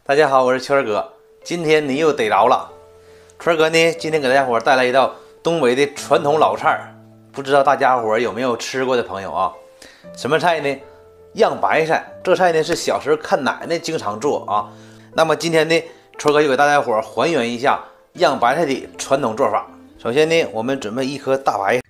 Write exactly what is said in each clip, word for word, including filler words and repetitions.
大家好，我是圈儿哥。今天你又逮着了，圈儿哥呢，今天给大家伙带来一道东北的传统老菜，不知道大家伙有没有吃过的朋友啊？什么菜呢？样白菜。这菜呢是小时候看奶奶经常做啊。那么今天呢，圈儿哥就给大家伙还原一下样白菜的传统做法。首先呢，我们准备一颗大白菜。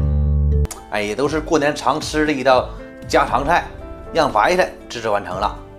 哎，也都是过年常吃的一道家常菜，样白菜制作完成了。